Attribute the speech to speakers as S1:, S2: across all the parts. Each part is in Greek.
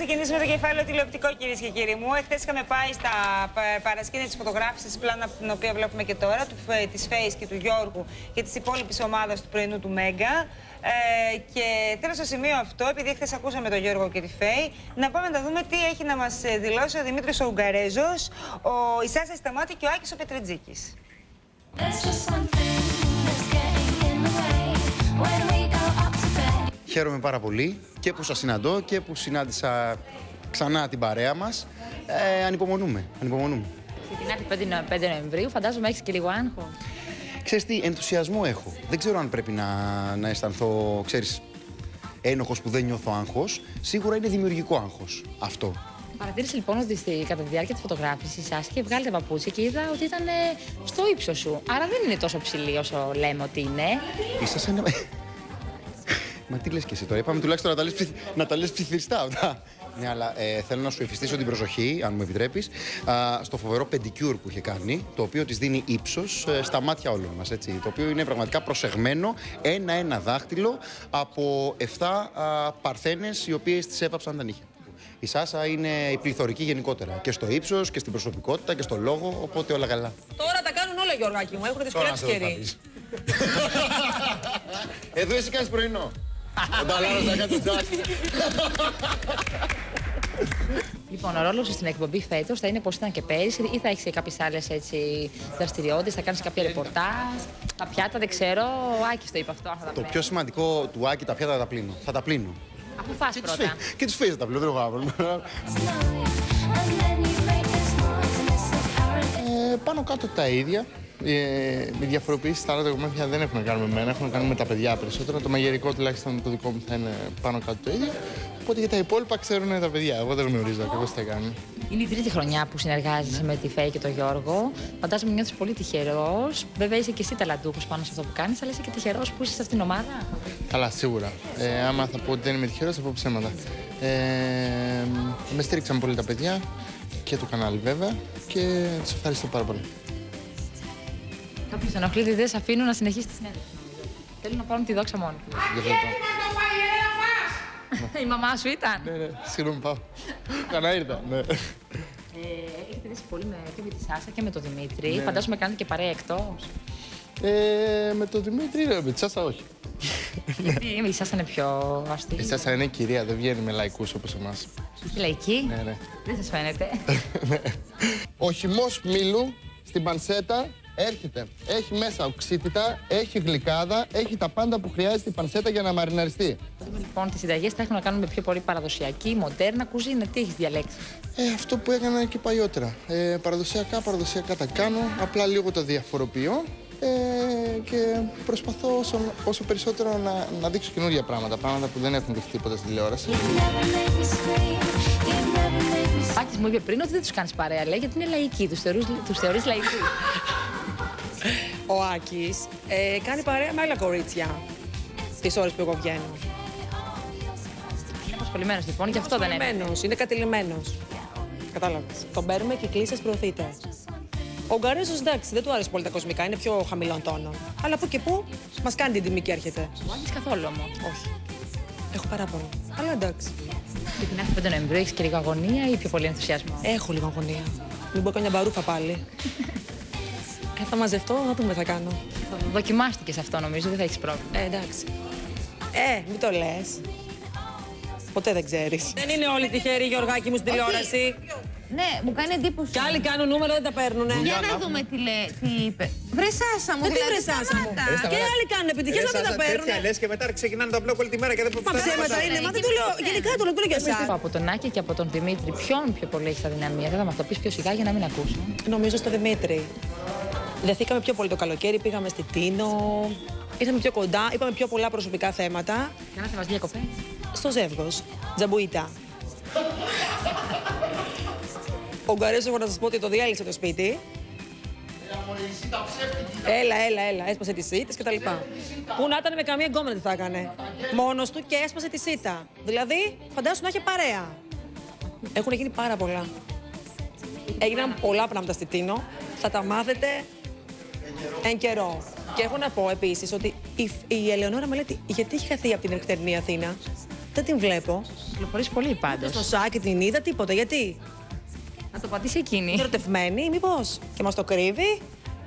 S1: ξεκινήσουμε το κεφάλαιο τηλεοπτικό, κυρίες και κύριοι μου. Εχθές είχαμε πάει στα παρασκήνια της φωτογράφησης, πλάνα την οποία βλέπουμε και τώρα, της Φέης και του Γιώργου και της υπόλοιπης ομάδας του πρωινού του Μέγκα. Και θέλω στο σημείο αυτό, επειδή εχθές ακούσαμε τον Γιώργο και τη Φέη, να πάμε να δούμε τι έχει να μας δηλώσει ο Δημήτρης ο Ουγγαρέζος, η Σάσα Σταμάτη και ο Άκης ο Πετρετζίκης.
S2: Χαίρομαι πάρα πολύ και που σας συναντώ και που συνάντησα ξανά την παρέα μας. Ανυπομονούμε.
S3: Ξεκινάει 5 Νοεμβρίου, φαντάζομαι έχεις και λίγο άγχο.
S2: Ξέρεις τι, ενθουσιασμό έχω. Δεν ξέρω αν πρέπει να αισθανθώ, ξέρεις, ένοχος που δεν νιώθω άγχος. Σίγουρα είναι δημιουργικό άγχος αυτό.
S3: Παρατήρησε λοιπόν ότι κατά τη διάρκεια της φωτογράφησης σας και βγάλε τα παπούτσια και είδα ότι ήταν στο ύψος σου. Άρα δεν είναι τόσο ψηλή όσο λέμε ότι είναι.
S2: Ήσασταν... Μα τι λες και εσύ τώρα, είπαμε τουλάχιστον να τα λες ψιθυριστά αυτά. Ναι, αλλά θέλω να σου εφιστήσω την προσοχή, αν μου επιτρέπεις, στο φοβερό πεντικιούρ που είχε κάνει, το οποίο της δίνει ύψος στα μάτια όλων μας, έτσι. Το οποίο είναι πραγματικά προσεγμένο, ένα-ένα δάχτυλο από 7 παρθένες, οι οποίες της έβαψαν τα νύχια. Η Σάσα είναι η πληθωρική γενικότερα, και στο ύψος και στην προσωπικότητα και στο λόγο, οπότε όλα καλά.
S4: Τώρα τα κάνουν όλα, Γιωργάκη μου, έχουν δυσκολέψει καιροί.
S2: Εδώ εσύ κάνεις πρωινό. Ο Νταλάρος θα κάνει το τζάκι.
S3: Λοιπόν, ο ρόλος σου στην εκπομπή φέτος θα είναι πως ήταν και πέρυσι ή θα έχεις κάποιες άλλες δραστηριότητες, θα κάνεις κάποια ρεπορτάζ, τα πιάτα, δεν ξέρω. Ο Άκης το είπε αυτό.
S2: Το πιο σημαντικό του Άκη, τα πιάτα θα τα πλύνω. Θα τα πλύνω.
S3: Αφού φας πρώτα.
S2: Και τις Φέης θα τα πλύνω, δεν έχω πρόβλημα. Πάνω κάτω τα ίδια. Οι διαφοροποιήσεις στα άλλα κομμάτια δεν έχουν να κάνουν με μένα, έχουν να κάνουν με τα παιδιά περισσότερο. Το μαγειρικό τουλάχιστον το δικό μου θα είναι πάνω κάτω το ίδιο. Οπότε για τα υπόλοιπα ξέρουν τα παιδιά. Εγώ δεν γνωρίζω ακριβώς τι θα κάνει.
S3: Είναι η τρίτη χρονιά που συνεργάζεσαι με τη Φέη και τον Γιώργο. Φαντάζομαι νιώθεις πολύ τυχερός. Βέβαια είσαι και εσύ ταλαντούχος πάνω σε αυτό που κάνεις, αλλά είσαι και τυχερός που είσαι σε αυτήν την ομάδα.
S5: Καλά, σίγουρα. Άμα θα πω ότι δεν είμαι τυχερός, θα πω ψέματα. Με στήριξαν πολύ τα παιδιά και το κανάλι βέβαια και τους ευχαριστώ πάρα πολύ.
S3: Κάποιος ενοχλεί ότι δεν σε αφήνουν να συνεχίσεις τη συνέντευξη. Θέλουν να πάρουν τη δόξα μόνο. Η μαμά σου ήταν.
S5: Ναι, συγγνώμη, πάω. Κανά ήρθα, ναι.
S3: Έχετε δει πολύ και με τη Σάσα και με τον Δημήτρη. Φαντάζομαι κάνετε και παρέα εκτός.
S5: Με τον Δημήτρη, με τη Σάσα όχι.
S3: Γιατί η Σάσα είναι πιο αστή.
S5: Η Σάσα είναι κυρία, δεν βγαίνει με λαϊκούς όπως εμάς.
S3: Είσαι λαϊκή.
S5: Ναι.
S3: Δεν σας φαίνεται.
S5: Ο χυμός μήλου στην πανσέτα έρχεται. Έχει μέσα οξύτητα, έχει γλυκάδα, έχει τα πάντα που χρειάζεται η πανσέτα για να μαριναριστεί.
S3: Λοιπόν, τις συνταγές θα έχουν να κάνουν με πιο πολύ παραδοσιακή, μοντέρνα κουζίνα. Τι έχεις διαλέξει?
S5: Αυτό που έκανα και παλιότερα. Παραδοσιακά τα κάνω, απλά λίγο τα διαφοροποιώ και προσπαθώ όσο περισσότερο να δείξω καινούργια πράγματα. Πράγματα που δεν έχουν δείξει τίποτα στην τηλεόραση.
S3: Ο Άκης μου είπε πριν ότι δεν τους κάνεις παρέα, λέει, γιατί είναι λαϊκοί. Τους θεωρείς λαϊκούς.
S4: Ο Άκης κάνει παρέα με άλλα κορίτσια τις ώρες που εγώ βγαίνω.
S3: Είναι απασχολημένος λοιπόν, γι' αυτό δεν είναι.
S4: Είναι κατηλημμένος. Κατάλαβες. Τον παίρνουμε και κλείσες προωθείτε. Ο Ουγγαρέζος, εντάξει, δεν του άρεσε πολύ τα κοσμικά, είναι πιο χαμηλών τόνων. Αλλά από και που μας κάνει την τιμή και έρχεται.
S3: Ο Άκης καθόλου όμως.
S4: Όχι. Έχω παράπονο. Αλλά εντάξει.
S3: Ξεκινάς 5 Νοεμβρίου, έχεις και λίγο αγωνία ή πιο πολύ ενθουσιασμό?
S4: Έχω λίγο αγωνία. Μην πω καμιά μπαρούφα πάλι. Θα μαζευτώ, θα δούμε τι θα κάνω.
S3: Δοκιμάστηκες αυτό νομίζω, δεν θα έχεις πρόβλημα.
S4: Εντάξει. Μην το λες. Ποτέ δεν ξέρεις. Δεν είναι όλοι τυχαίροι, Γιωργάκη μου, στην τηλεόραση.
S6: Ναι, μου κάνει εντύπωση.
S4: Κι άλλοι κάνουν νούμερο, δεν τα παίρνουνε.
S6: Για να δούμε τι είπε. Βρε Σάσα μου,
S4: τι βρε Σάσα μου. Και άλλοι κάνουν επιτυχίες, δεν τα παίρνουνε.
S7: Τέτοια λες και μετά ξεκινάνε τα μπλοκ όλη τη μέρα και δεν
S4: Μα ψέματα είναι, μα δεν το λέω. Γενικά το λέω για εσάς.
S3: Από τον Άκη και από τον Δημήτρη, ποιον πιο πολύ έχεις αδυναμία? Δεν θα μας το πεις πιο σιγά για να μην ακούσω.
S4: Νομίζω στο Δημήτρη. Δεθήκαμε πιο πολύ το καλοκαίρι, πήγαμε στη Τίνο. Ήρθαμε πιο κοντά, είπαμε πιο πολλά προσωπικά θέματα.
S3: Κάνατε μαζί διακοπές?
S4: Στο Ζεύγος, Τζαμπουίτα. Ο Ουγγαρέζος, εγώ να σας πω ότι το διέλυσε το σπίτι. Έλα, έσπασε τις σίτες και τα λοιπά. Πού να ήταν με καμία γκόμενα τι θα έκανε. Μόνος του και έσπασε τη σίτα. Δηλαδή, φαντάσου να είχε παρέα. Έχουν γίνει πάρα πολλά. Έγιναν πολλά πράγματα στη Τίνο. Θα τα μάθετε εν καιρό. Και έχω να πω επίσης ότι η Ελεονόρα με λέει γιατί έχει χαθεί από την ερχτερινή Αθήνα. Δεν την βλέπω.
S3: κυκλοφορήσει πολύ πάντως.
S4: Στο σάκι την είδα, τίποτα. Γιατί?
S3: Να το πατήσει εκείνη.
S4: Είναι ερωτευμένη, μήπως? Και μας το κρύβει.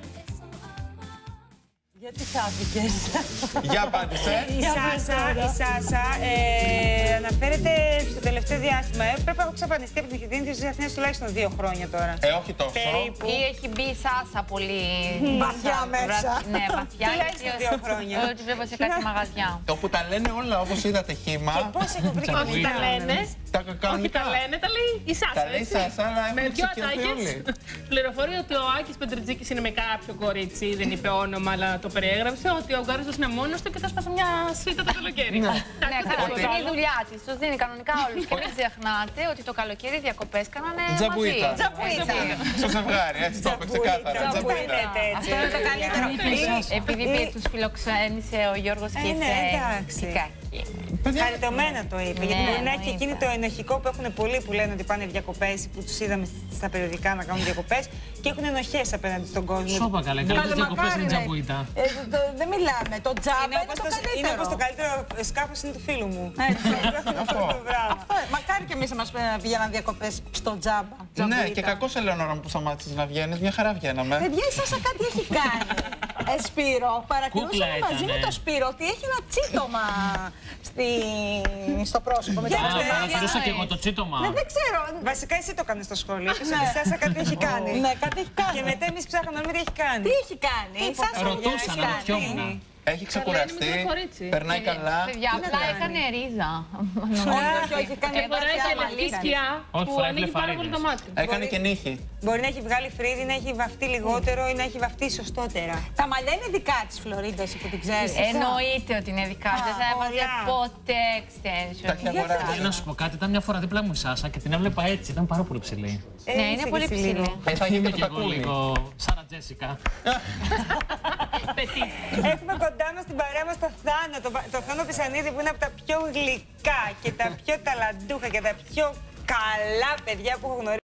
S1: Γιατί χάθηκες?
S7: Για απάντησε.
S1: Η Σάσα αναφέρεται στο τελευταίο διάστημα. Πρέπει να έχω εξαφανιστεί από την Χιτίνη της Αθήνας τουλάχιστον 2 χρόνια τώρα.
S7: Όχι τόσο.
S1: Περίπου.
S6: Ή έχει μπει η Σάσα πολύ.
S4: Βαθιά μέσα.
S6: Ναι, βαθιά.
S1: Τουλάχιστον 2 χρόνια.
S6: Ότι βλέπω σε κάτι μαγαζιά.
S7: Όπου τα λένε όλα όπως είδατε χήμα.
S1: Πώς έχω βρει και
S8: Όχι, τα λένε.
S7: Τα
S8: Όχι,
S7: κανονικά.
S8: τα λένε, τα λέει η Σάσα.
S7: Τα λέει η
S8: έτσι.
S7: Σάσα, αλλά
S8: Με
S7: έχουν
S8: δυο
S7: εξοικειωθεί όλοι.
S8: ατάκες. Πληροφορεί ότι ο Άκης Πεντρετζίκης είναι με κάποιο κορίτσι, δεν είπε όνομα, αλλά το περιέγραψε. Ότι ο Γκάριτος είναι μόνος του και θα σπάσει μια σφίτα το καλοκαίρι.
S6: Ναι,
S8: Εντάξει,
S6: καλά,
S8: τίποτα
S6: είναι η
S8: άλλο.
S6: δουλειά τη. Του δίνει κανονικά όλου. Και μην ξεχνάτε ότι το καλοκαίρι οι διακοπές κάνανε μαζί.
S7: Τζαμπουίτα. Στο ζευγάρι, έτσι το είπε ξεκάθαρα. Τζαμπουίτα.
S1: Αυτό είναι το καλύτερο.
S6: Επειδή του φιλοξένησε ο Γιώργος
S1: Ναι,
S6: Κιτσέ.
S1: εντάξει. Χαριτωμένα το είπε. Γιατί μπορεί να έχει εκείνη το ενοχικό που έχουν πολλοί που λένε ότι πάνε διακοπές, που τους είδαμε στα περιοδικά να κάνουν διακοπές και έχουν ενοχές απέναντι στον κόσμο.
S9: Σώπα καλά, κάποιες διακοπές είναι τζαμπουίτα.
S10: Δεν μιλάμε. Το τζάμπα είναι το καλύτερο.
S1: Είναι όπως το καλύτερο σκάφος είναι του φίλου μου.
S7: Αυτό.
S10: Μακάρι και εμείς να μας πηγαίναν διακοπές στο τζάμπα.
S7: Ναι, και κακώς Ελεονόρα μου που σταμάτησες να βγαίνεις, μια χαρά βγαίναμε.
S10: Παιδιά, η Σάσα κάτι έχει κάνει. Σπύρο, παρατηρούσαμε
S9: Κούκλα
S10: μαζί με
S9: ήτανε.
S10: το Σπύρο ότι έχει ένα τσίτωμα στο πρόσωπο. Με το
S9: Ζούσα και εγώ το τσίτωμα.
S10: δεν ξέρω.
S1: Βασικά εσύ το έκανες στο σχολείο. Είπες ότι η Σάσα κάτι έχει κάνει.
S10: Ναι, κάτι έχει κάνει.
S1: Και μετά εμείς ψάχναμε να δούμε τι έχει κάνει.
S10: Τι έχει κάνει, η Σάσα
S9: Ρωτούσα να ρωτιόμουν.
S7: Έχει ξεκουραστεί,
S8: είναι μικρό κορίτσι.
S7: περνάει καλά.
S6: Παιδιά, απλά έκανε ρίζα.
S10: Όχι, έχει κάνει
S8: Φοράει και λευκή σκιά
S9: Όχι,
S8: που
S9: φοράει
S8: ανοίγει πάρα πολύ το
S9: μπλεφαρίδες.
S8: μάτι.
S7: Έκανε και νύχη.
S1: Μπορεί να έχει βγάλει φρύδι, να έχει βαφτεί λιγότερο ή να έχει βαφτεί σωστότερα.
S10: Τα μαλλιά είναι δικά της Φλωρίντας, που την ξέρεις.
S6: Εννοείται ότι είναι δικά της. Δεν θα έβαζε
S1: ωραία.
S6: ποτέ extension.
S7: Τα έχει αγοράσει.
S9: Να σου πω κάτι, ήταν μια φορά δίπλα μου η Σάσα και την έβλεπα έτσι, ήταν πάρα πολύ ψηλή.
S6: Ναι, είναι πολύ ψηλή.
S7: Θα γίνει
S9: Είμαι
S7: και
S9: και
S7: το
S9: εγώ
S7: τακούνι.
S9: λίγο Σάρα Τζέσικα.
S1: Έχουμε κοντά μας την παρέα μας το Θάνο, το Θάνο Πισανίδη που είναι από τα πιο γλυκά και τα πιο ταλαντούχα και τα πιο καλά παιδιά που έχω γνωρίσει.